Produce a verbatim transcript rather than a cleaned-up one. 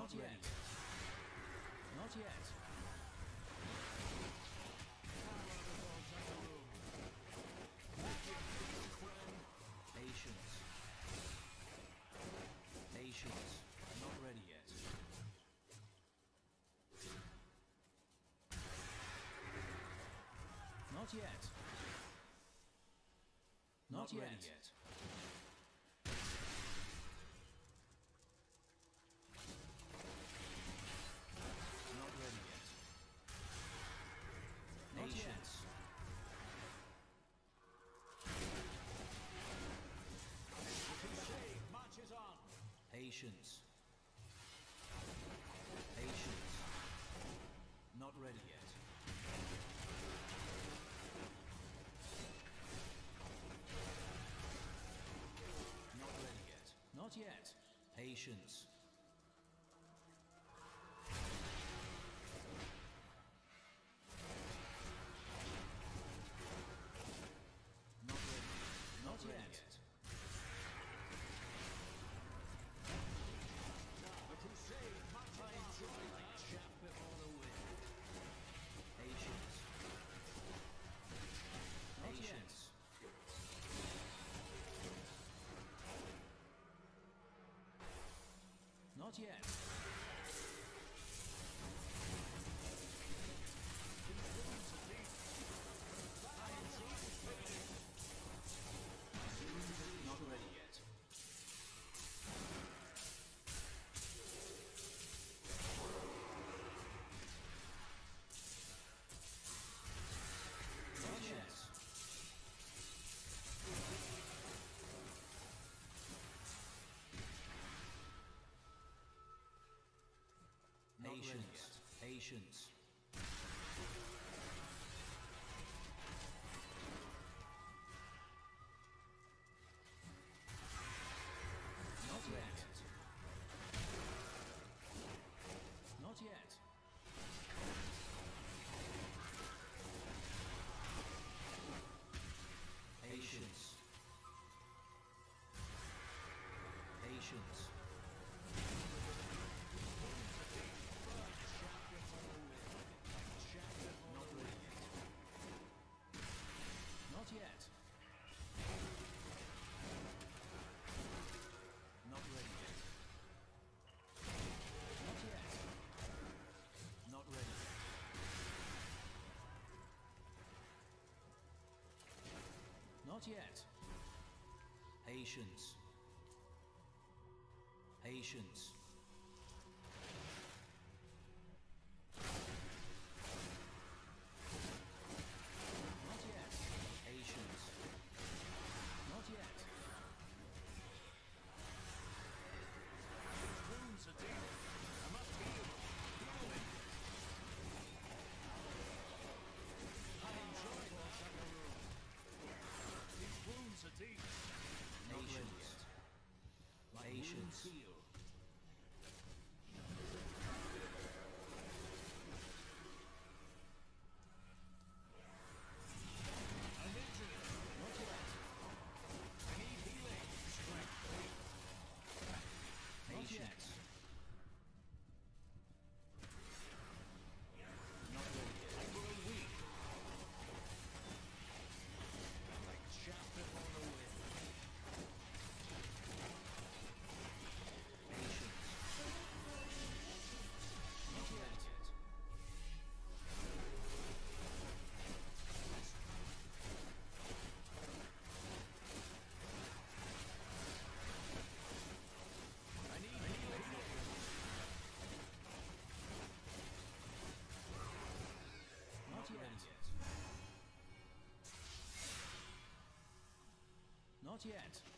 Not yet. Not yet. Patience. Patience. Not ready yet. Not yet. Not, Not yet. Ready yet. Not ready yet. Not Patience. Yet. Marches on. Patience. Patience. Not ready yet. Not ready yet. Not yet. Patience. Not ready. Not, Not ready yet. yet. The crusade marches on like chaff before the wind. Patience. Patience. Not yet. Not ready yet. Not yet. Patience. Patience. Not yet. Not yet. Patience. Patience. Not ready yet. Not yet. Not ready yet. Not yet. Not ready yet. Not yet. Patience. Patience. Patience. Not yet. These wounds are deep. I must heal. Heal him. I enjoy this. These wounds are deep. Not ready yet. Patience. Heal. Not yet. Not ready yet. I grow weak. Like chaff before the wind. Patience. Not yet. I need healing. Not yet. Not yet.